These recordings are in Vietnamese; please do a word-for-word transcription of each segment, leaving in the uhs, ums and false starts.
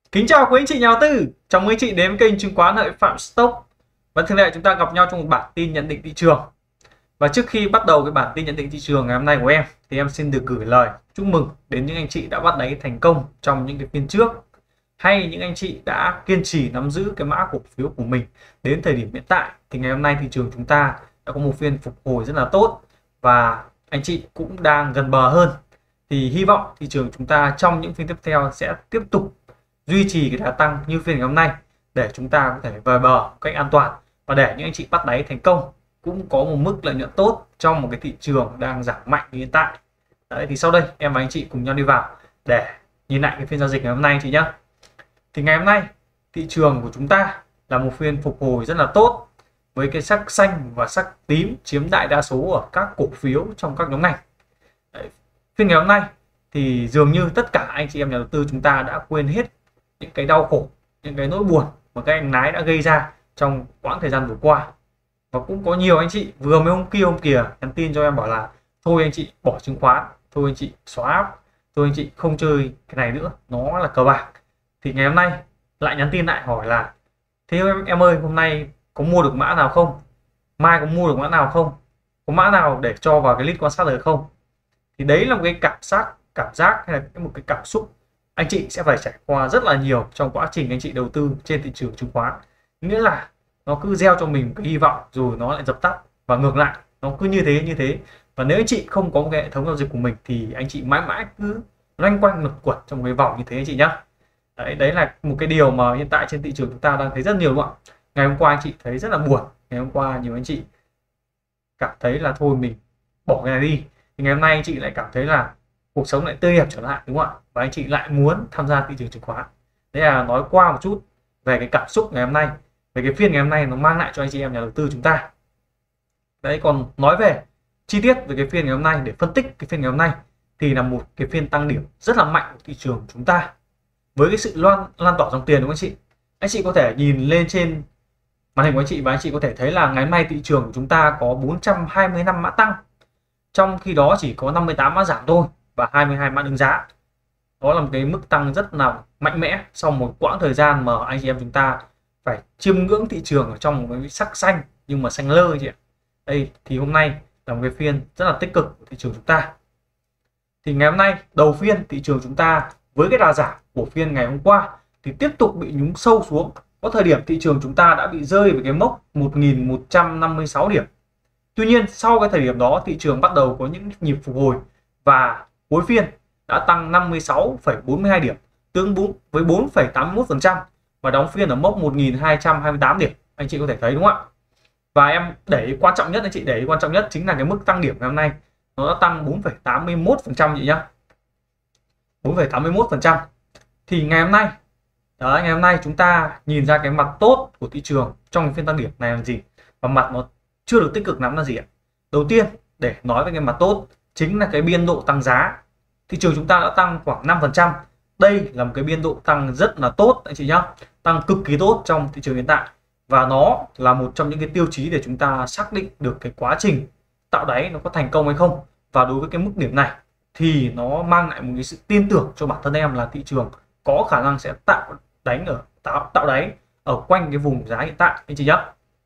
Kính chào quý anh chị nhà đầu tư, chào mừng anh chị đến với kênh chứng khoán Lợi Phạm Stock. Và thường lệ chúng ta gặp nhau trong một bản tin nhận định thị trường. Và trước khi bắt đầu cái bản tin nhận định thị trường ngày hôm nay của em thì em xin được gửi lời chúc mừng đến những anh chị đã bắt đáy thành công trong những cái phiên trước, hay những anh chị đã kiên trì nắm giữ cái mã cổ phiếu của mình đến thời điểm hiện tại. Thì ngày hôm nay thị trường chúng ta đã có một phiên phục hồi rất là tốt và anh chị cũng đang gần bờ hơn. Thì hy vọng thị trường chúng ta trong những phiên tiếp theo sẽ tiếp tục duy trì cái đà tăng như phiên ngày hôm nay để chúng ta có thể về bờ một cách an toàn, và để những anh chị bắt đáy thành công cũng có một mức lợi nhuận tốt trong một cái thị trường đang giảm mạnh như hiện tại. Đấy, thì sau đây em và anh chị cùng nhau đi vào để nhìn lại cái phiên giao dịch ngày hôm nay anh chị nhé. Thì ngày hôm nay thị trường của chúng ta là một phiên phục hồi rất là tốt với cái sắc xanh và sắc tím chiếm đại đa số ở các cổ phiếu trong các nhóm ngành. Đấy, phiên ngày hôm nay thì dường như tất cả anh chị em nhà đầu tư chúng ta đã quên hết những cái đau khổ, những cái nỗi buồn mà các anh lái đã gây ra trong quãng thời gian vừa qua. Và cũng có nhiều anh chị vừa mới hôm kia hôm kia nhắn tin cho em bảo là thôi anh chị bỏ chứng khoán, thôi anh chị xóa app, thôi anh chị không chơi cái này nữa, nó là cờ bạc. Thì ngày hôm nay lại nhắn tin lại hỏi là thế em, em ơi hôm nay có mua được mã nào không, mai có mua được mã nào không, có mã nào để cho vào cái list quan sát được không. Thì đấy là một cái cảm giác cảm giác hay là một cái cảm xúc anh chị sẽ phải trải qua rất là nhiều trong quá trình anh chị đầu tư trên thị trường chứng khoán. Nghĩa là nó cứ gieo cho mình cái hy vọng rồi nó lại dập tắt, và ngược lại nó cứ như thế như thế. Và nếu anh chị không có một cái hệ thống giao dịch của mình thì anh chị mãi mãi cứ loanh quanh luẩn quẩn trong cái vòng như thế anh chị nhá. Đấy, đấy là một cái điều mà hiện tại trên thị trường chúng ta đang thấy rất nhiều luôn. Ngày hôm qua anh chị thấy rất là buồn, ngày hôm qua nhiều anh chị cảm thấy là thôi mình bỏ cái này đi, thì ngày hôm nay anh chị lại cảm thấy là cuộc sống lại tươi đẹp trở lại, đúng không ạ? Và anh chị lại muốn tham gia thị trường chứng khoán. Đấy là nói qua một chút về cái cảm xúc ngày hôm nay, về cái phiên ngày hôm nay nó mang lại cho anh chị em nhà đầu tư chúng ta. Đấy, còn nói về chi tiết về cái phiên ngày hôm nay để phân tích cái phiên ngày hôm nay thì là một cái phiên tăng điểm rất là mạnh của thị trường của chúng ta với cái sự loan lan tỏa dòng tiền, đúng không anh chị? Anh chị có thể nhìn lên trên màn hình của anh chị và anh chị có thể thấy là ngày hôm nay thị trường của chúng ta có bốn trăm hai mươi lăm mã tăng, trong khi đó chỉ có năm mươi tám mã giảm thôi và hai mươi hai mã đứng giá. Đó là một cái mức tăng rất là mạnh mẽ sau một quãng thời gian mà anh chị em chúng ta phải chiêm ngưỡng thị trường ở trong một cái sắc xanh nhưng mà xanh lơ chị ạ. Đây thì hôm nay là một cái phiên rất là tích cực của thị trường chúng ta. Thì ngày hôm nay đầu phiên thị trường chúng ta với cái đà giảm của phiên ngày hôm qua thì tiếp tục bị nhúng sâu xuống. Có thời điểm thị trường chúng ta đã bị rơi về cái mốc một nghìn một trăm năm mươi sáu điểm. Tuy nhiên sau cái thời điểm đó thị trường bắt đầu có những nhịp phục hồi và cuối phiên đã tăng năm mươi sáu phẩy bốn mươi hai điểm, tương đương với bốn phẩy tám mươi mốt phần trăm và đóng phiên ở mốc một nghìn hai trăm hai mươi tám điểm. Anh chị có thể thấy đúng không ạ? Và em để ý quan trọng nhất, anh chị để ý quan trọng nhất chính là cái mức tăng điểm ngày hôm nay nó đã tăng bốn phẩy tám mươi mốt phần trăm chị nhá. bốn phẩy tám mươi mốt phần trăm. Thì ngày hôm nay đó, ngày hôm nay chúng ta nhìn ra cái mặt tốt của thị trường trong phiên tăng điểm này là gì, và mặt nó chưa được tích cực lắm là gì ạ? Đầu tiên để nói về cái mặt tốt chính là cái biên độ tăng giá. Thị trường chúng ta đã tăng khoảng năm phần trăm. Đây là một cái biên độ tăng rất là tốt anh chị nhá, tăng cực kỳ tốt trong thị trường hiện tại, và nó là một trong những cái tiêu chí để chúng ta xác định được cái quá trình tạo đáy nó có thành công hay không. Và đối với cái mức điểm này thì nó mang lại một cái sự tin tưởng cho bản thân em là thị trường có khả năng sẽ tạo đánh ở tạo tạo đáy ở quanh cái vùng giá hiện tại anh chị nhé.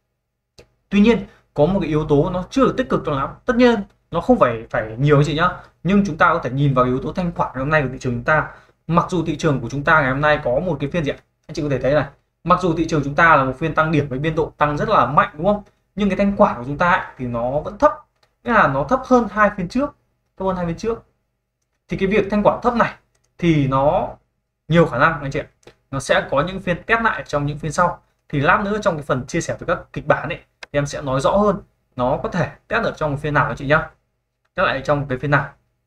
Tuy nhiên có một cái yếu tố nó chưa được tích cực cho lắm, tất nhiên nó không phải phải nhiều anh chị nhá, nhưng chúng ta có thể nhìn vào yếu tố thanh khoản ngày hôm nay của thị trường chúng ta. Mặc dù thị trường của chúng ta ngày hôm nay có một cái phiên gì ạ, anh chị có thể thấy này, mặc dù thị trường chúng ta là một phiên tăng điểm với biên độ tăng rất là mạnh, đúng không, nhưng cái thanh khoản của chúng ta ấy, thì nó vẫn thấp, nghĩa là nó thấp hơn hai phiên trước, thấp hơn hai phiên trước. Thì cái việc thanh khoản thấp này thì nó nhiều khả năng anh chị ạ, nó sẽ có những phiên test lại trong những phiên sau. Thì lát nữa trong cái phần chia sẻ với các kịch bản ấy thì em sẽ nói rõ hơn nó có thể test ở trong một phiên nào anh chị nhá, test lại trong cái phiên nào.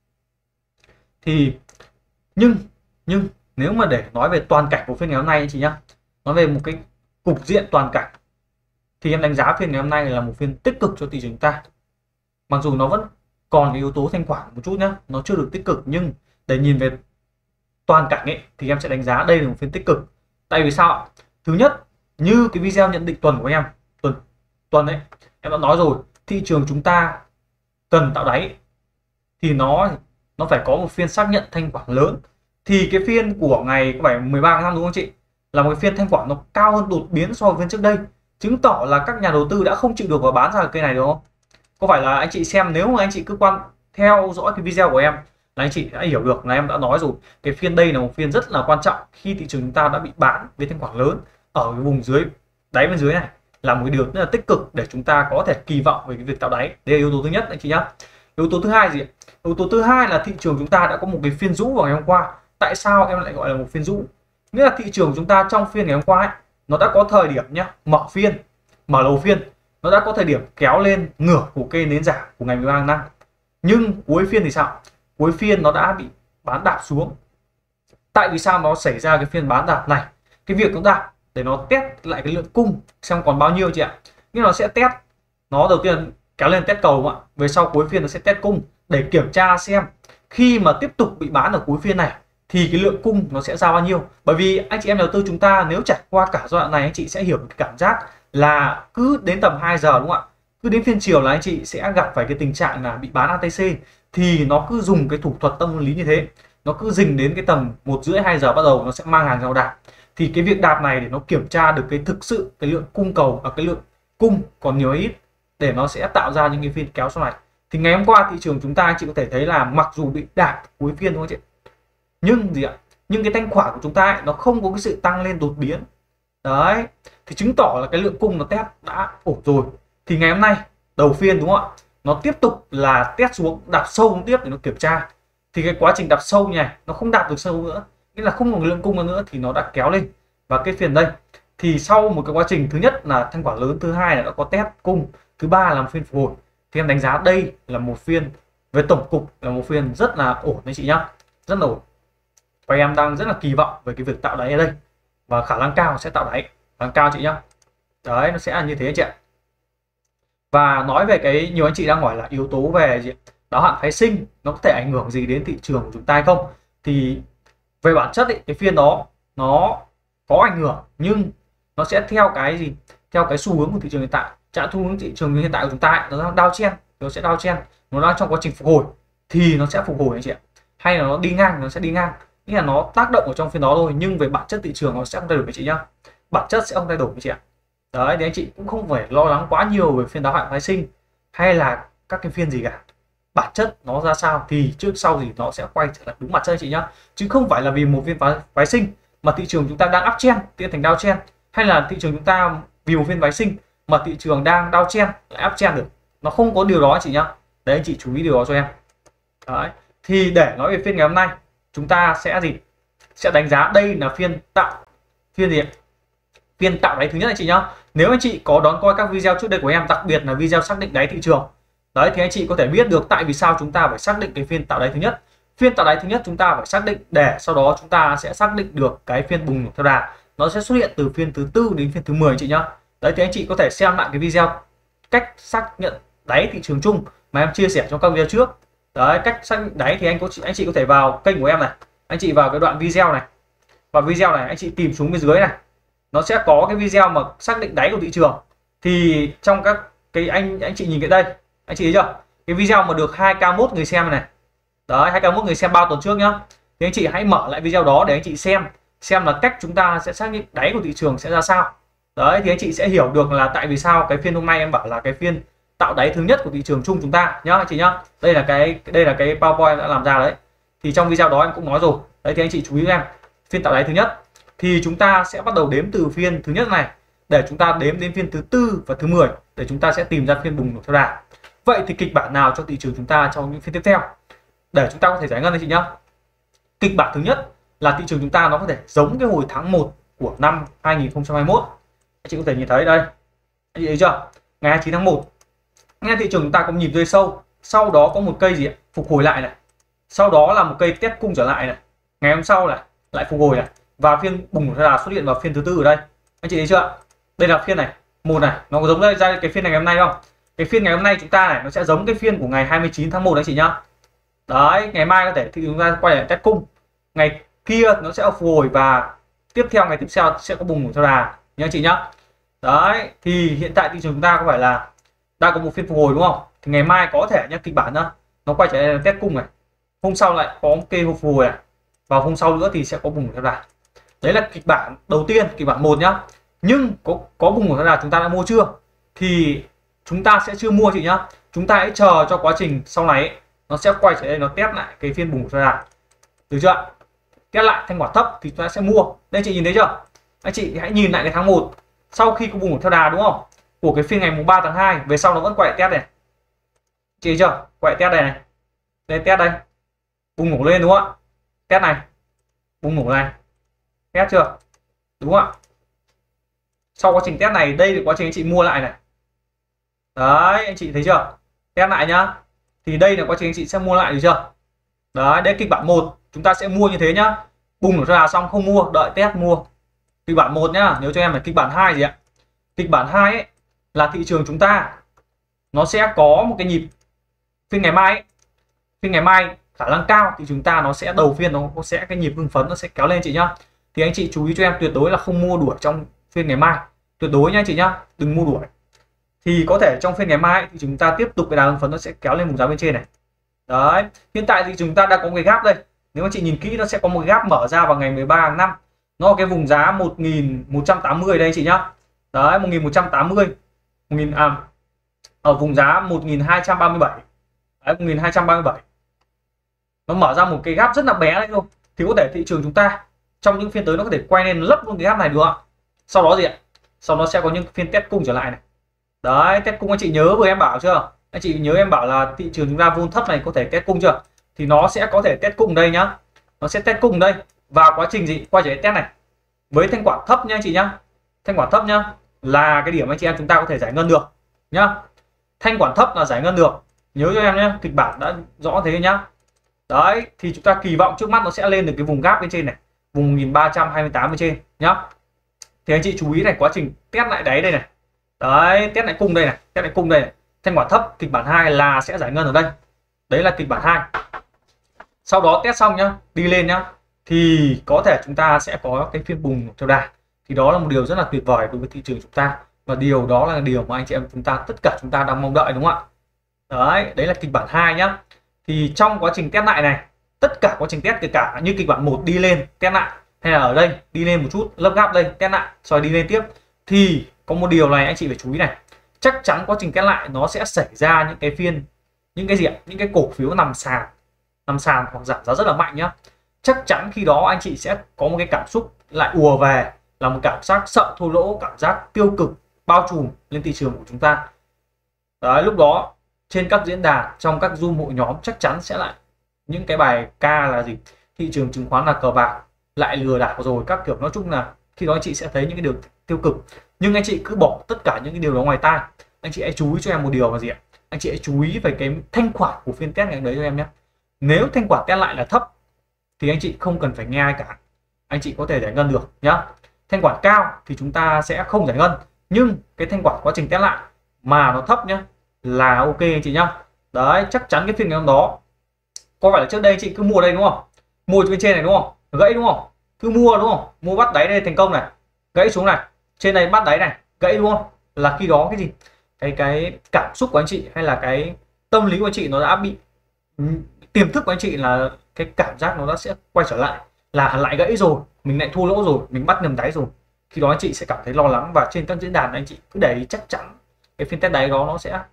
Thì nhưng nhưng nếu mà để nói về toàn cảnh của phiên ngày hôm nay anh chị nhá, nói về một cái cục diện toàn cảnh thì em đánh giá phiên ngày hôm nay là một phiên tích cực cho thị trường chúng ta. Mặc dù nó vẫn còn cái yếu tố thanh khoản một chút nhá, nó chưa được tích cực, nhưng để nhìn về toàn cảnh ấy thì em sẽ đánh giá đây là một phiên tích cực. Tại vì sao? Thứ nhất, như cái video nhận định tuần của em tuần tuần ấy em đã nói rồi, thị trường chúng ta cần tạo đáy thì nó nó phải có một phiên xác nhận thanh khoản lớn, thì cái phiên của ngày có phải mười ba tháng năm đúng không chị, là một cái phiên thanh khoản nó cao hơn đột biến so với phiên trước đây, chứng tỏ là các nhà đầu tư đã không chịu được và bán ra cái cây này đúng không? Có phải là anh chị xem, nếu mà anh chị cứ quan theo dõi cái video của em là anh chị đã hiểu được là em đã nói rồi, cái phiên đây là một phiên rất là quan trọng khi thị trường chúng ta đã bị bán với thanh khoản lớn ở cái vùng dưới đáy bên dưới này, là một cái điều rất là tích cực để chúng ta có thể kỳ vọng về cái việc tạo đáy. Đây là yếu tố thứ nhất anh chị nhá. Yếu tố thứ hai gì? Yếu tố thứ hai là thị trường chúng ta đã có một cái phiên rũ vào ngày hôm qua. Tại sao em lại gọi là một phiên rũ? Nghĩa là thị trường chúng ta trong phiên ngày hôm qua ấy, nó đã có thời điểm nhá, mở phiên, mở đầu phiên nó đã có thời điểm kéo lên ngửa của cây nến giảm của ngày mười ba tháng năm, nhưng cuối phiên thì sao? Cuối phiên nó đã bị bán đạp xuống. Tại vì sao nó xảy ra cái phiên bán đạp này? Cái việc nó đạp để nó test lại cái lượng cung xem còn bao nhiêu chị ạ. Nhưng nó sẽ test, nó đầu tiên kéo lên test cầu ạ, về sau cuối phiên nó sẽ test cung để kiểm tra xem khi mà tiếp tục bị bán ở cuối phiên này thì cái lượng cung nó sẽ ra bao nhiêu. Bởi vì anh chị em đầu tư chúng ta nếu trải qua cả giai đoạn này, anh chị sẽ hiểu cái cảm giác là cứ đến tầm hai giờ đúng không ạ, cứ đến phiên chiều là anh chị sẽ gặp phải cái tình trạng là bị bán a tê xê, thì nó cứ dùng cái thủ thuật tâm lý như thế, nó cứ dình đến cái tầm một rưỡi hai giờ bắt đầu nó sẽ mang hàng vào đạp. Thì cái việc đạp này để nó kiểm tra được cái thực sự cái lượng cung cầu và cái lượng cung còn nhiều hay ít để nó sẽ tạo ra những cái phiên kéo sau này. Thì ngày hôm qua thị trường chúng ta anh chị có thể thấy là mặc dù bị đạp cuối phiên đúng không chị, nhưng gì ạ, nhưng cái thanh khoản của chúng ta ấy, nó không có cái sự tăng lên đột biến đấy, thì chứng tỏ là cái lượng cung nó test đã ổn rồi. Thì ngày hôm nay đầu phiên đúng không ạ, nó tiếp tục là test xuống, đạp sâu tiếp để nó kiểm tra. Thì cái quá trình đạp sâu như này nó không đạp được sâu nữa, nghĩa là không còn lượng cung nữa, thì nó đã kéo lên. Và cái phiên đây thì sau một cái quá trình thứ nhất là thanh khoản lớn, thứ hai là đã có test cung, thứ ba là một phiên phục hồi, thì em đánh giá đây là một phiên với tổng cục là một phiên rất là ổn anh chị nhá, rất là ổn. Và em đang rất là kỳ vọng về cái việc tạo đáy ở đây, và khả năng cao sẽ tạo đáy, khả năng cao chị nhá. Đấy, nó sẽ là như thế anh chị ạ. Và nói về cái nhiều anh chị đang hỏi là yếu tố về gì đáo hạn phái sinh nó có thể ảnh hưởng gì đến thị trường của chúng ta hay không, thì về bản chất ấy, cái phiên đó nó có ảnh hưởng, nhưng nó sẽ theo cái gì, theo cái xu hướng của thị trường hiện tại. Trạng xu hướng thị trường hiện tại của chúng ta ấy, nó đang downtrend, nó sẽ downtrend, nó đang trong quá trình phục hồi thì nó sẽ phục hồi anh chị ạ, hay là nó đi ngang nó sẽ đi ngang, nghĩa là nó tác động ở trong phiên đó thôi, nhưng về bản chất thị trường nó sẽ không thay đổi anh chị nhá, bản chất sẽ không thay đổi anh chị ạ. Đấy, thì anh chị cũng không phải lo lắng quá nhiều về phiên đáo hạn phái sinh hay là các cái phiên gì cả. Bản chất nó ra sao thì trước sau gì nó sẽ quay trở lại đúng bản chất anh chị nhá, chứ không phải là vì một phiên phái, phái sinh mà thị trường chúng ta đang uptrend tiến thành downtrend, hay là thị trường chúng ta vì một phiên phái sinh mà thị trường đang downtrend lại uptrend được. Nó không có điều đó anh chị nhá. Đấy, anh chị chú ý điều đó cho em. Đấy, thì để nói về phiên ngày hôm nay chúng ta sẽ gì, sẽ đánh giá đây là phiên tạo phiên gì phiên tạo đáy thứ nhất anh chị nhá. Nếu anh chị có đón coi các video trước đây của em, đặc biệt là video xác định đáy thị trường đấy, thì anh chị có thể biết được tại vì sao chúng ta phải xác định cái phiên tạo đáy thứ nhất. Phiên tạo đáy thứ nhất chúng ta phải xác định để sau đó chúng ta sẽ xác định được cái phiên bùng nổ theo đà, nó sẽ xuất hiện từ phiên thứ tư đến phiên thứ mười anh chị nhá. Đấy, thì anh chị có thể xem lại cái video cách xác nhận đáy thị trường chung mà em chia sẻ trong các video trước. Đấy, cách xác định đáy thì anh có anh chị có thể vào kênh của em này, anh chị vào cái đoạn video này, và video này anh chị tìm xuống bên dưới này, nó sẽ có cái video mà xác định đáy của thị trường. Thì trong các cái anh anh chị nhìn cái đây, anh chị thấy chưa, cái video mà được hai k mốt người xem này, đấy, hai k mốt người xem ba tuần trước nhá, thì anh chị hãy mở lại video đó để anh chị xem xem là cách chúng ta sẽ xác định đáy của thị trường sẽ ra sao. Đấy, thì anh chị sẽ hiểu được là tại vì sao cái phiên hôm nay em bảo là cái phiên tạo đáy thứ nhất của thị trường chung chúng ta nhá anh chị nhá. Đây là cái đây là cái PowerPoint đã làm ra đấy, thì trong video đó em cũng nói rồi đấy, thì anh chị chú ý em, phiên tạo đáy thứ nhất thì chúng ta sẽ bắt đầu đếm từ phiên thứ nhất này để chúng ta đếm đến phiên thứ tư và thứ mười để chúng ta sẽ tìm ra phiên bùng nổ theo đà. Vậy thì kịch bản nào cho thị trường chúng ta trong những phiên tiếp theo để chúng ta có thể giải ngân anh chị nhá. Kịch bản thứ nhất là thị trường chúng ta nó có thể giống cái hồi tháng một của năm hai nghìn không trăm hai mươi mốt. Anh chị có thể nhìn thấy đây, anh chị thấy chưa, ngày hai mươi chín tháng một nghe thị trường chúng ta có nhịp rơi sâu, sau đó có một cây gì phục hồi lại này, sau đó là một cây test cung trở lại này, ngày hôm sau này lại phục hồi này, và phiên bùng nổ theo đà xuất hiện vào phiên thứ tư ở đây. Anh chị thấy chưa, đây là phiên này một này, nó có giống đây ra cái phiên này ngày hôm nay không? Cái phiên ngày hôm nay chúng ta này nó sẽ giống cái phiên của ngày hai mươi chín tháng một anh chị nhá. Đấy, ngày mai có thể thì chúng ta quay lại test cung, ngày kia nó sẽ phục hồi, và tiếp theo ngày tiếp theo sẽ có bùng nổ theo đà nhá anh chị nhá. Đấy, thì hiện tại thị trường chúng ta có phải là đang có một phiên phục hồi đúng không, thì ngày mai có thể nhá, kịch bản nhá, nó quay trở lại test cung này, hôm sau lại có một cây phục hồi này, Vào hôm sau nữa thì sẽ có bùng nổ theo đà. Đấy là kịch bản đầu tiên, kịch bản một nhá. Nhưng có có bùng nổ theo đà chúng ta đã mua chưa? Thì chúng ta sẽ chưa mua chị nhá. Chúng ta hãy chờ cho quá trình sau này ấy, nó sẽ quay trở đây, nó test lại cái phiên bùng nổ theo đà, được chưa? Test lại thanh khoản thấp thì chúng ta sẽ mua. Đây chị nhìn thấy chưa? Anh chị hãy nhìn lại cái tháng một sau khi có bùng nổ theo đà đúng không? Của cái phiên ngày mùng ba tháng hai về sau nó vẫn quay lại test này. Chị thấy chưa? Quay lại test đây này. Đây test đây. Bùng nổ lên đúng không ạ? Test này. Bùng nổ này. Test chưa? Đúng không ạ? Sau quá trình test này, đây là quá trình anh chị mua lại này. Đấy, anh chị thấy chưa? Test lại nhá. Thì đây là quá trình anh chị sẽ mua lại, được chưa? Đấy, đây kịch bản một, chúng ta sẽ mua như thế nhá. Bùng nổ theo đà xong không mua, đợi test mua. Kịch bản một nhá, nếu cho em là kịch bản hai gì ạ? Kịch bản hai ấy là thị trường chúng ta nó sẽ có một cái nhịp phiên ngày mai ấy. Phiên ngày mai khả năng cao thì chúng ta nó sẽ đầu phiên nó sẽ cái nhịp hưng phấn nó sẽ kéo lên chị nhá. Thì anh chị chú ý cho em tuyệt đối là không mua đuổi trong phiên ngày mai, tuyệt đối nha chị nhá, đừng mua đuổi. Thì có thể trong phiên ngày mai ấy, thì chúng ta tiếp tục cái đà hưng phấn nó sẽ kéo lên vùng giá bên trên này. Đấy, hiện tại thì chúng ta đã có một cái gap đây. Nếu mà chị nhìn kỹ nó sẽ có một cái gap mở ra vào ngày mười ba tháng năm. Nó cái vùng giá một nghìn một trăm tám mươi đây chị nhá. Đấy, một nghìn một trăm tám mươi. một nghìn à, ở vùng giá một nghìn hai trăm ba mươi bảy. Đấy, một nghìn hai trăm ba mươi bảy. Nó mở ra một cái gap rất là bé đấy thôi. Thì có thể thị trường chúng ta trong những phiên tới nó có thể quay lên lấp luôn cái gap này được ạ. Sau đó gì ạ? Sau đó sẽ có những phiên test cung trở lại này. Đấy, test cung anh chị nhớ vừa em bảo chưa? Anh chị nhớ em bảo là thị trường chúng ta vun thấp này có thể test cung chưa? Thì nó sẽ có thể test cung đây nhá. Nó sẽ test cung đây và quá trình gì? Quay trở lại test này. Với thanh khoản thấp nhá anh chị nhá. Thanh khoản thấp nhá là cái điểm anh chị em chúng ta có thể giải ngân được nhá. Thanh khoản thấp là giải ngân được. Nhớ cho em nhá, kịch bản đã rõ thế nhá. Đấy, thì chúng ta kỳ vọng trước mắt nó sẽ lên được cái vùng gap bên trên này, vùng một nghìn ba trăm hai mươi tám bên trên nhá. Thì anh chị chú ý này, quá trình test lại đáy đây này. Đấy, test lại cung đây này, test lại cung đây này. Thanh khoản thấp kịch bản hai là sẽ giải ngân ở đây. Đấy là kịch bản hai. Sau đó test xong nhá, đi lên nhá, thì có thể chúng ta sẽ có cái phiên bùng theo đà. Thì đó là một điều rất là tuyệt vời đối với thị trường chúng ta, và điều đó là điều mà anh chị em chúng ta tất cả chúng ta đang mong đợi đúng không ạ? Đấy, đấy là kịch bản hai nhá. Thì trong quá trình test lại này, tất cả quá trình test kể cả như kịch bản một đi lên test lại, hay là ở đây đi lên một chút lấp gap đây test lại rồi đi lên tiếp, thì có một điều này anh chị phải chú ý này, chắc chắn quá trình test lại nó sẽ xảy ra những cái phiên, những cái gì ạ, những cái cổ phiếu nằm sàn nằm sàn hoặc giảm giá rất là mạnh nhá. Chắc chắn khi đó anh chị sẽ có một cái cảm xúc lại ùa về, là một cảm giác sợ thua lỗ, cảm giác tiêu cực bao trùm lên thị trường của chúng ta. Đấy, lúc đó trên các diễn đàn, trong các zoom hội nhóm chắc chắn sẽ lại những cái bài ca là gì, thị trường chứng khoán là cờ bạc, lại lừa đảo rồi các kiểu. Nói chung là khi đó anh chị sẽ thấy những cái điều tiêu cực, nhưng anh chị cứ bỏ tất cả những cái điều đó ngoài tai. Anh chị hãy chú ý cho em một điều là gì ạ? Anh chị hãy chú ý về cái thanh khoản của phiên test ngày đấy cho em nhé. Nếu thanh khoản test lại là thấp thì anh chị không cần phải nghe ai cả, anh chị có thể giải ngân được nhá. Thanh khoản cao thì chúng ta sẽ không giải ngân, nhưng cái thanh khoản quá trình test lại mà nó thấp nhá là ok anh chị nhá. Đấy, chắc chắn cái phiên ngày hôm đó có phải là trước đây anh chị cứ mua đây đúng không, mua bên trên này đúng không, gãy đúng không, cứ mua đúng không, mua bắt đáy đây thành công này, gãy xuống này, trên đây bắt đáy này, gãy đúng không, là khi đó cái gì, cái cái cảm xúc của anh chị hay là cái tâm lý của anh chị nó đã bị, tiềm thức của anh chị là cái cảm giác nó đã sẽ quay trở lại, là lại gãy rồi, mình lại thua lỗ rồi, mình bắt nhầm đáy rồi. Khi đó anh chị sẽ cảm thấy lo lắng, và trên các diễn đàn anh chị cứ để ý chắc chắn cái phiên test đáy đó nó sẽ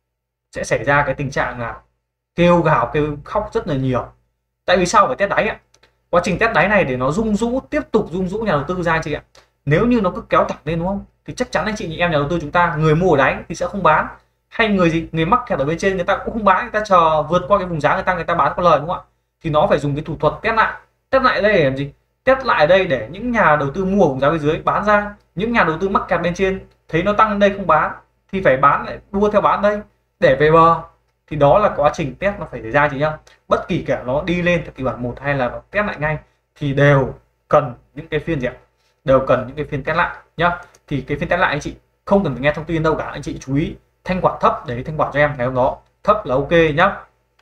sẽ xảy ra cái tình trạng là kêu gào kêu khóc rất là nhiều. Tại vì sao phải test đáy ạ? Quá trình test đáy này để nó rung rũ, tiếp tục rung rũ nhà đầu tư ra anh chị ạ. Nếu như nó cứ kéo thẳng lên đúng không, thì chắc chắn anh chị em nhà đầu tư chúng ta, người mua ở đáy thì sẽ không bán, hay người gì người mắc kẹt ở bên trên người ta cũng không bán, người ta chờ vượt qua cái vùng giá người ta người ta bán có lời đúng không ạ? Thì nó phải dùng cái thủ thuật test lại. Test lại đây để làm gì? Test lại ở đây để những nhà đầu tư mua vùng giá bên dưới bán ra, những nhà đầu tư mắc kẹt bên trên thấy nó tăng đây không bán thì phải bán lại, đua theo bán đây để về bờ. Thì đó là quá trình test nó phải xảy ra chị nhá. Bất kỳ cả nó đi lên theo kịch bản một hay là nó test lại ngay thì đều cần những cái phiên gì ạ, đều cần những cái phiên test lại nhá. Thì cái phiên test lại anh chị không cần phải nghe thông tin đâu cả, anh chị chú ý thanh khoản thấp để thanh khoản cho em ngày hôm đó thấp là ok nhá.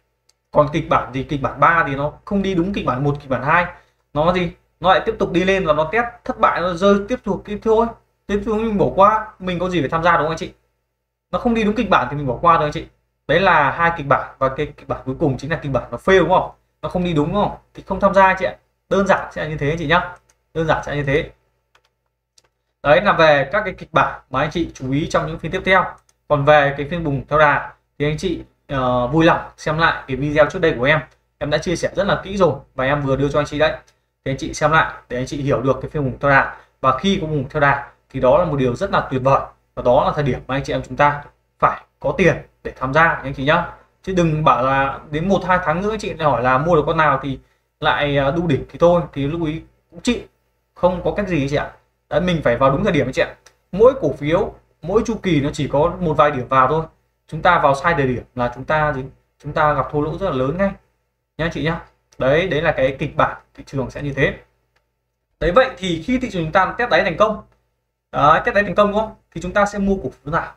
Còn kịch bản gì, kịch bản ba thì nó không đi đúng kịch bản một, kịch bản hai, nó gì, nó lại tiếp tục đi lên và nó test thất bại, nó rơi tiếp tục tiếp thôi, tiếp tục mình bỏ qua, mình có gì phải tham gia đúng không anh chị? Nó không đi đúng kịch bản thì mình bỏ qua thôi anh chị. Đấy là hai kịch bản, và cái kịch bản cuối cùng chính là kịch bản nó fail đúng không, nó không đi đúng đúng không, thì không tham gia chị ạ. Đơn giản sẽ là như thế anh chị nhá, đơn giản sẽ là như thế. Đấy là về các cái kịch bản mà anh chị chú ý trong những phiên tiếp theo. Còn về cái phiên bùng theo đà thì anh chị uh, vui lòng xem lại cái video trước đây của em em đã chia sẻ rất là kỹ rồi, và em vừa đưa cho anh chị đấy, thì anh chị xem lại để anh chị hiểu được cái phiên bùng theo đà. Và khi có bùng theo đà thì đó là một điều rất là tuyệt vời, và đó là thời điểm mà anh chị em chúng ta phải có tiền để tham gia anh chị nhá. Chứ đừng bảo là đến một hai tháng nữa anh chị lại hỏi là mua được con nào thì lại đu đỉnh thì thôi, thì lúc ấy cũng chị không có cách gì chị ạ. Đấy, mình phải vào đúng thời điểm anh chị ạ. Mỗi cổ phiếu, mỗi chu kỳ nó chỉ có một vài điểm vào thôi, chúng ta vào sai thời điểm là chúng ta gì chúng ta gặp thua lỗ rất là lớn ngay nha chị nhá. Đấy đấy là cái kịch bản thị trường sẽ như thế. Đấy, vậy thì khi thị trường chúng ta test đáy thành công, đấy, test đáy thành công đúng không, thì chúng ta sẽ mua cổ phiếu nào?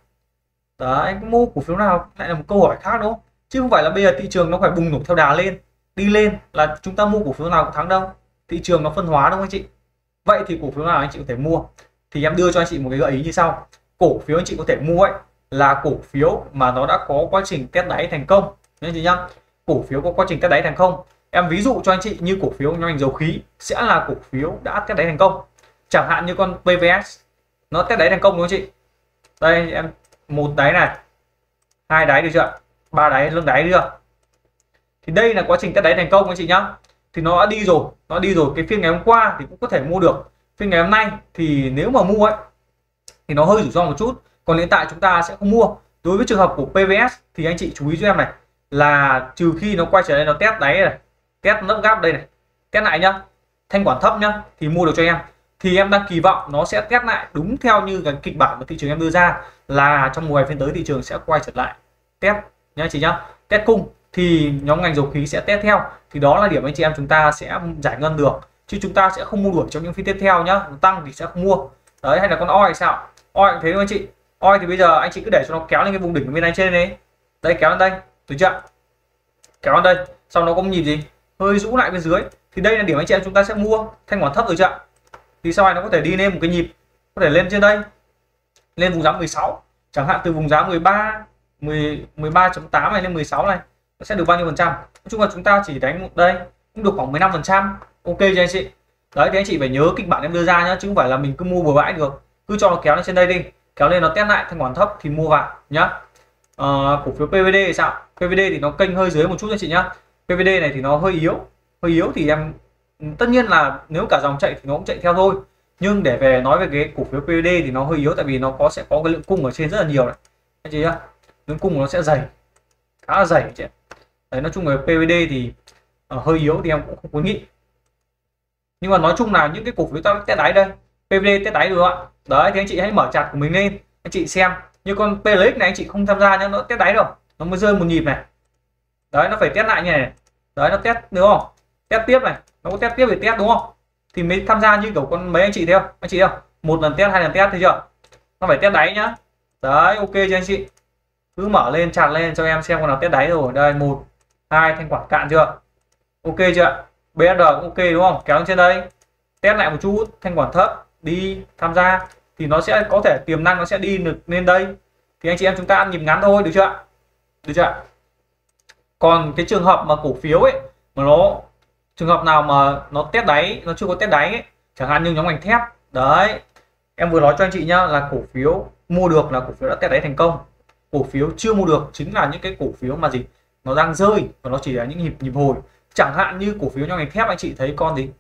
Đấy, mua cổ phiếu nào lại là một câu hỏi khác đúng không, chứ không phải là bây giờ thị trường nó phải bùng nổ theo đà lên đi lên là chúng ta mua cổ phiếu nào cũng thắng đâu. Thị trường nó phân hóa đúng không anh chị? Vậy thì cổ phiếu nào anh chị có thể mua? Thì em đưa cho anh chị một cái gợi ý như sau. Cổ phiếu anh chị có thể mua ấy là cổ phiếu mà nó đã có quá trình test đáy thành công nha chị nhá. Cổ phiếu có quá trình test đáy thành công, em ví dụ cho anh chị như cổ phiếu nhóm ngành dầu khí sẽ là cổ phiếu đã test đáy thành công. Chẳng hạn như con pê vê ét nó test đáy thành công đúng không chị? Đây em, một đáy này, hai đáy được chưa, ba đáy, lưng đáy chưa? Thì đây là quá trình test đáy thành công anh chị nhá. Thì nó đã đi rồi, nó đi rồi. Cái phiên ngày hôm qua thì cũng có thể mua được, phiên ngày hôm nay thì nếu mà mua ấy thì nó hơi rủi ro một chút, còn hiện tại chúng ta sẽ không mua. Đối với trường hợp của pê vê ét thì anh chị chú ý cho em này, là trừ khi nó quay trở lại nó test đáy này, test nấp gap đây này, test lại nhá, thanh khoản thấp nhá, thì mua được cho em. Thì em đang kỳ vọng nó sẽ test lại đúng theo như cái kịch bản của thị trường em đưa ra, là trong mùa hè phiên tới thị trường sẽ quay trở lại test nhá chị nhá, test cung thì nhóm ngành dầu khí sẽ test theo, thì đó là điểm anh chị em chúng ta sẽ giải ngân được, chứ chúng ta sẽ không mua đuổi trong những phiên tiếp theo nhá. Nó tăng thì sẽ không mua. Đấy, hay là con oi sao, oi cũng thế thôi anh chị. Oi thì bây giờ anh chị cứ để cho nó kéo lên cái vùng đỉnh bên này trên đấy, đây kéo lên đây được chưa, kéo lên đây sau nó có một nhịp gì hơi rũ lại bên dưới, thì đây là điểm anh chị em chúng ta sẽ mua thanh khoản thấp rồi chưa. Thì sau này nó có thể đi lên một cái nhịp, có thể lên trên đây, lên vùng giá mười sáu chẳng hạn, từ vùng giá mười ba, mười ba chấm tám này lên mười sáu này, nó sẽ được bao nhiêu phần trăm? Nói chung là chúng ta chỉ đánh đây cũng được khoảng mười lăm phần trăm. Ok cho anh chị. Đấy thì anh chị phải nhớ kịch bản em đưa ra nhá, chứ không phải là mình cứ mua bừa bãi được. Cứ cho nó kéo lên trên đây đi, kéo lên nó test lại thanh khoản thấp thì mua vào nhá. À, cổ phiếu pê vê đê thì sao? pê vê đê thì nó kênh hơi dưới một chút anh chị nhá. pê vê đê này thì nó hơi yếu, hơi yếu thì em tất nhiên là nếu cả dòng chạy thì nó cũng chạy theo thôi. Nhưng để về nói về cái cổ phiếu pê vê đê thì nó hơi yếu, tại vì nó có sẽ có cái lượng cung ở trên rất là nhiều này. Anh chị nhá. Lượng cung của nó sẽ dày, khá là dày chị. Đấy, nói chung là pê vê đê thì uh, hơi yếu thì em cũng không khuyến nghị. Nhưng mà nói chung là những cái cổ phiếu ta test đáy đây, pê vê đê test đáy được ạ. Đấy thì anh chị hãy mở chart của mình lên, anh chị xem. Như con pê lờ ích này anh chị không tham gia nhá, nó test đáy rồi, nó mới rơi một nhịp này. Đấy, nó phải test lại như này. Đấy, nó test đúng không? Test tiếp này, nó có test tiếp thì test đúng không? Thì mới tham gia như kiểu con mấy anh chị theo, anh chị không? Một lần test, hai lần test thấy chưa? Nó phải test đáy nhá. Đấy, ok cho anh chị. Cứ mở lên chart lên cho em xem con nào test đáy rồi. Đây, một, hai, thanh khoản cạn chưa? Ok chưa? bê ét rờ cũng ok đúng không? Kéo lên trên đây, test lại một chút, thanh khoản thấp, đi tham gia thì nó sẽ có thể tiềm năng nó sẽ đi được lên đây. Thì anh chị em chúng ta ăn nhịp ngắn thôi, được chưa? Được chưa? Còn cái trường hợp mà cổ phiếu ấy mà nó trường hợp nào mà nó test đáy, nó chưa có test đáy ấy, chẳng hạn như nhóm ngành thép, đấy em vừa nói cho anh chị nhá, là cổ phiếu mua được là cổ phiếu đã test đáy thành công, cổ phiếu chưa mua được chính là những cái cổ phiếu mà gì nó đang rơi và nó chỉ là những nhịp nhịp hồi. Chẳng hạn như cổ phiếu nhóm ngành thép anh chị thấy con gì,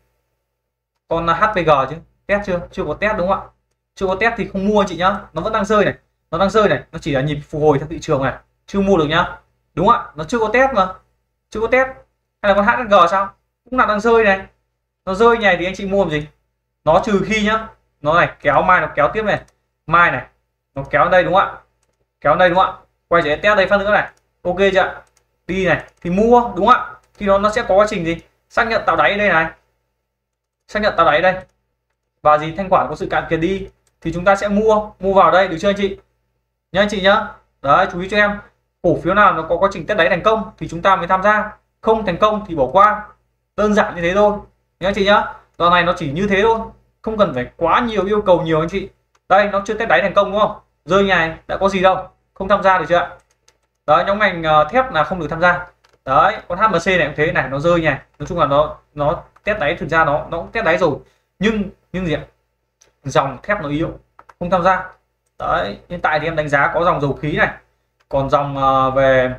con hát pê giê chứ test chưa, chưa có test đúng không ạ? Chưa có test thì không mua anh chị nhá, nó vẫn đang rơi này, nó đang rơi này, nó chỉ là nhịp phục hồi theo thị trường này, chưa mua được nhá, đúng không ạ? Nó chưa có test mà, chưa có test. Hay là con hát en giê sao, cũng là đang rơi này, nó rơi này thì anh chị mua làm gì? Nó trừ khi nhá, nó này kéo mai nó kéo tiếp này, mai này nó kéo đây đúng không ạ? Kéo đây đúng không ạ? Quay trở lại test đây phát nữa này, ok chưa? Đi này thì mua đúng không ạ? Khi đó nó sẽ có quá trình gì xác nhận tạo đáy đây này, xác nhận tạo đáy đây và gì thanh khoản có sự cạn kiệt đi thì chúng ta sẽ mua mua vào đây, được chưa anh chị nhá, anh chị nhá. Đấy, chú ý cho em, cổ phiếu nào nó có quá trình test đáy thành công thì chúng ta mới tham gia, không thành công thì bỏ qua, đơn giản như thế thôi nhá anh chị nhá. Đoạn này nó chỉ như thế thôi, không cần phải quá nhiều yêu cầu nhiều anh chị. Đây nó chưa test đáy thành công đúng không, rơi nhài đã có gì đâu, không tham gia được chưa. Đấy, nhóm ngành thép là không được tham gia, Đấy, con hát em xê này cũng thế này, nó rơi nha. Nói chung là nó nó test đáy, thực ra nó nó cũng test đáy rồi, nhưng nhưng gì ạ, dòng thép nó yếu, không tham gia. Đấy, hiện tại thì em đánh giá có dòng dầu khí này, còn dòng uh, về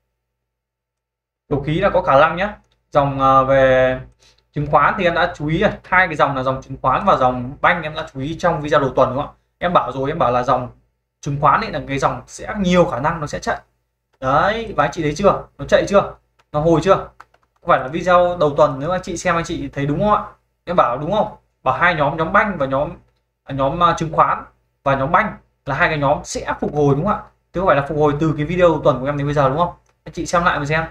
dầu khí là có khả năng nhé. Dòng uh, về chứng khoán thì em đã chú ý rồi, hai cái dòng là dòng chứng khoán và dòng banh em đã chú ý trong video đầu tuần đúng không ạ? Em bảo rồi, em bảo là dòng chứng khoán ấy là cái dòng sẽ nhiều khả năng nó sẽ chạy. Đấy, và anh chị thấy chưa, nó chạy chưa, nó hồi chưa? Không phải là video đầu tuần, nếu anh chị xem anh chị thấy đúng không ạ? Em bảo đúng không, bảo hai nhóm, nhóm banh và nhóm nhóm uh, chứng khoán và nhóm banh là hai cái nhóm sẽ phục hồi đúng không ạ? Chứ không phải là phục hồi từ cái video đầu tuần của em đến bây giờ đúng không? Anh chị xem lại mà xem.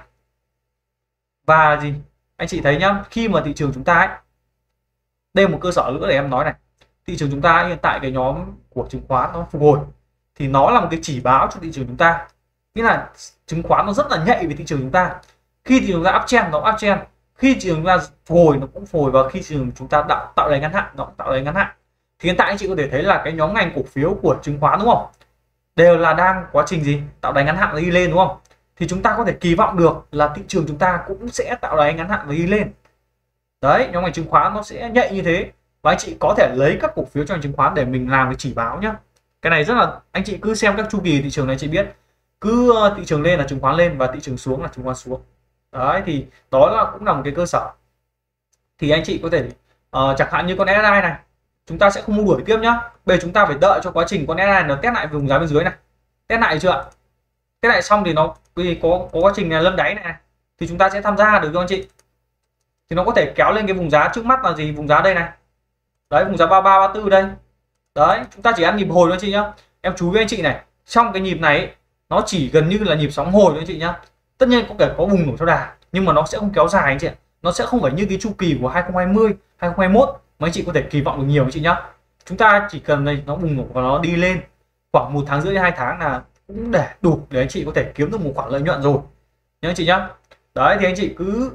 Và gì, anh chị thấy nhá, khi mà thị trường chúng ta ấy, đây là một cơ sở nữa để em nói này, thị trường chúng ta hiện tại cái nhóm của chứng khoán nó phục hồi thì nó là một cái chỉ báo cho thị trường chúng ta, nghĩa là chứng khoán nó rất là nhạy về thị trường chúng ta. Khi thị trường chúng ta uptrend nó uptrend, khi thị trường chúng ta phục hồi nó cũng phục hồi, và khi thị trường chúng ta tạo tạo đáy ngắn hạn nó cũng tạo đáy ngắn hạn. Thì hiện tại anh chị có thể thấy là cái nhóm ngành cổ phiếu của chứng khoán đúng không, đều là đang quá trình gì, tạo đáy ngắn hạn và đi lên đúng không? Thì chúng ta có thể kỳ vọng được là thị trường chúng ta cũng sẽ tạo đáy ngắn hạn và đi lên. Đấy, nhóm ngành chứng khoán nó sẽ nhạy như thế, và anh chị có thể lấy các cổ phiếu trong chứng khoán để mình làm cái chỉ báo nhá. Cái này rất là, anh chị cứ xem các chu kỳ thị trường này chị biết, cứ thị trường lên là chứng khoán lên và thị trường xuống là chứng khoán xuống. Đấy, thì đó là cũng là một cái cơ sở. Thì anh chị có thể uh, chẳng hạn như con ét i này, chúng ta sẽ không mua đuổi tiếp nhá. Bây giờ chúng ta phải đợi cho quá trình con ét i nó test lại vùng giá bên dưới này, test lại chưa ạ? Test lại xong thì nó vì có có quá trình là lâm đáy này thì chúng ta sẽ tham gia được cho anh chị. Thì nó có thể kéo lên cái vùng giá trước mắt là gì, vùng giá đây này. Đấy, vùng giá ba ba ba tư đây. Đấy, chúng ta chỉ ăn nhịp hồi thôi anh chị nhá. Em chú ý với anh chị này, trong cái nhịp này ấy, nó chỉ gần như là nhịp sóng hồi thôi anh chị nhá. Tất nhiên có thể có bùng nổ theo đà, nhưng mà nó sẽ không kéo dài anh chị ạ. Nó sẽ không phải như cái chu kỳ của hai không hai không, hai không hai mốt mà anh chị có thể kỳ vọng được nhiều anh chị nhá. Chúng ta chỉ cần đây nó bùng nổ và nó đi lên khoảng một tháng rưỡi đến hai tháng là cũng để đủ để anh chị có thể kiếm được một khoản lợi nhuận rồi nhá anh chị nhá. Đấy, thì anh chị cứ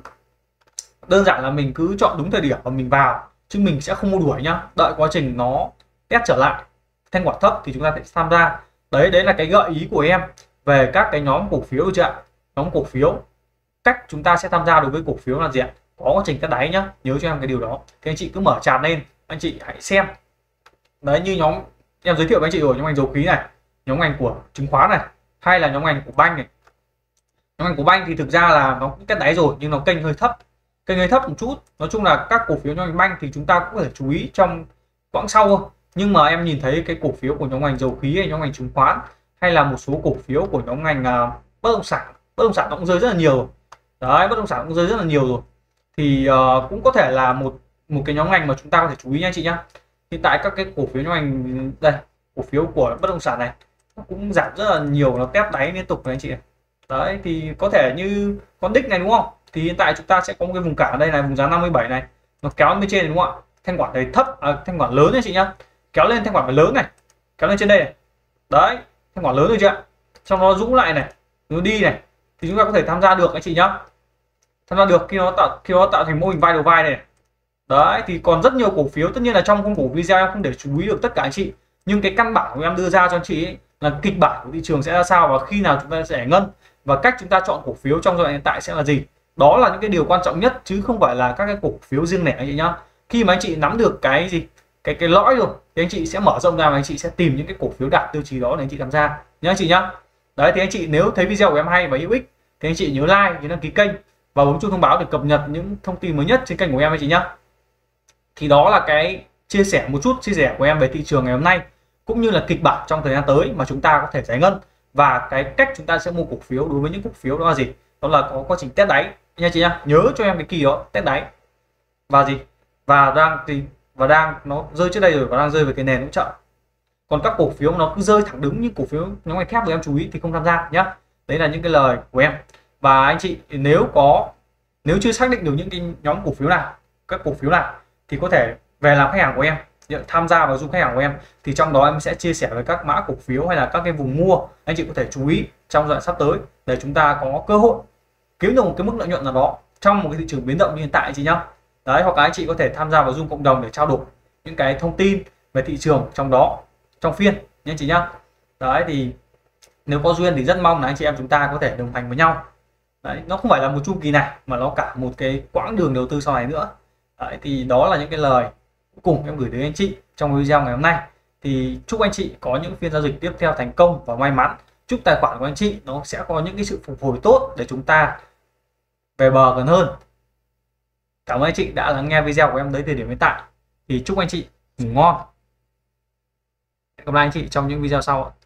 đơn giản là mình cứ chọn đúng thời điểm và mình vào, chứ mình sẽ không mua đuổi nhá. Đợi quá trình nó test trở lại thanh khoản thấp thì chúng ta sẽ tham gia. Đấy, đấy là cái gợi ý của em về các cái nhóm cổ phiếu được chưa ạ? Nhóm cổ phiếu, cách chúng ta sẽ tham gia đối với cổ phiếu là gì ạ? Có quá trình cắt đáy nhá, nhớ cho em cái điều đó. Thì anh chị cứ mở tràn lên, anh chị hãy xem. Đấy, như nhóm em giới thiệu với anh chị rồi, nhóm ngành dầu khí này, nhóm ngành của chứng khoán này, hay là nhóm ngành của banh này. Nhóm ngành của banh thì thực ra là nó cũng cắt đáy rồi nhưng nó kênh hơi thấp, kênh hơi thấp một chút. Nói chung là các cổ phiếu nhóm ngành banh thì chúng ta cũng có thể chú ý trong quãng sau thôi. Nhưng mà em nhìn thấy cái cổ phiếu của nhóm ngành dầu khí hay nhóm ngành chứng khoán, hay là một số cổ phiếu của nhóm ngành uh, bất động sản, bất động sản nó cũng rơi rất là nhiều rồi. Đấy, bất động sản cũng rơi rất là nhiều rồi. Thì uh, cũng có thể là một một cái nhóm ngành mà chúng ta có thể chú ý nha anh chị nhá. Hiện tại các cái cổ phiếu nhóm ngành đây, cổ phiếu của bất động sản này nó cũng giảm rất là nhiều, nó test đáy liên tục này anh chị. Đấy, thì có thể như con đích này đúng không? Thì hiện tại chúng ta sẽ có một cái vùng cản ở đây này, vùng giá năm mươi bảy này, nó kéo lên bên trên đúng không ạ? Thanh khoản này thấp, à, thanh khoản lớn đấy chị nhá. Kéo lên thanh khoản phải lớn này, kéo lên trên đây này. Đấy, thanh khoản lớn rồi chưa ạ? Xong nó rũ lại này, nó đi này, thì chúng ta có thể tham gia được anh chị nhá. Tham gia được khi nó tạo khi nó tạo thành mô hình vai đầu vai này. Đấy, thì còn rất nhiều cổ phiếu, tất nhiên là trong khuôn khổ video em không để chú ý được tất cả anh chị, nhưng cái căn bản của em đưa ra cho anh chị ấy là kịch bản của thị trường sẽ ra sao và khi nào chúng ta sẽ giải ngân, và cách chúng ta chọn cổ phiếu trong giai đoạn hiện tại sẽ là gì. Đó là những cái điều quan trọng nhất, chứ không phải là các cái cổ phiếu riêng lẻ anh chị nhá. Khi mà anh chị nắm được cái gì, cái cái lõi rồi thì anh chị sẽ mở rộng ra và anh chị sẽ tìm những cái cổ phiếu đạt tiêu chí đó để anh chị tham gia nhá anh chị nhá. Đấy, thì anh chị nếu thấy video của em hay và hữu ích thì anh chị nhớ like, nhớ đăng ký kênh và bấm chuông thông báo để cập nhật những thông tin mới nhất trên kênh của em anh chị nhá. Thì đó là cái chia sẻ một chút chia sẻ của em về thị trường ngày hôm nay, cũng như là kịch bản trong thời gian tới mà chúng ta có thể giải ngân, và cái cách chúng ta sẽ mua cổ phiếu đối với những cổ phiếu đó là gì, đó là có quá trình test đáy nha chị nhá. Nhớ cho em cái kỳ đó, test đáy và gì, và đang thì và đang nó rơi trước đây rồi và đang rơi về cái nền hỗ trợ. Còn các cổ phiếu nó cứ rơi thẳng đứng như cổ phiếu nhóm ngành thép của em chú ý thì không tham gia nhá. Đấy là những cái lời của em. Và anh chị nếu có nếu chưa xác định được những cái nhóm cổ phiếu nào, các cổ phiếu nào thì có thể về làm khách hàng của em, tham gia vào giúp khách hàng của em. Thì trong đó em sẽ chia sẻ về các mã cổ phiếu hay là các cái vùng mua anh chị có thể chú ý trong giai đoạn sắp tới để chúng ta có cơ hội kiếm được một cái mức lợi nhuận nào đó trong một cái thị trường biến động như hiện tại anh chị nhá. Đấy, hoặc là anh chị có thể tham gia vào Zoom cộng đồng để trao đổi những cái thông tin về thị trường trong đó trong phiên nha anh chị nhá. Đấy, thì nếu có duyên thì rất mong là anh chị em chúng ta có thể đồng hành với nhau Đấy, nó không phải là một chu kỳ này mà nó cả một cái quãng đường đầu tư sau này nữa. Đấy, thì đó là những cái lời cuối cùng em gửi đến anh chị trong video ngày hôm nay. Thì chúc anh chị có những phiên giao dịch tiếp theo thành công và may mắn. Chúc tài khoản của anh chị nó sẽ có những cái sự phục hồi tốt để chúng ta về bờ gần hơn. Cảm ơn anh chị đã lắng nghe video của em tới thời điểm hiện tại. Thì chúc anh chị ngủ ngon. Hẹn gặp lại anh chị trong những video sau.